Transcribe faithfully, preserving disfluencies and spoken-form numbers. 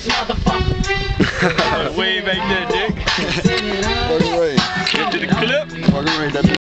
Way back there, Dick. Fucking right. Get to the clip. Fucking right. That's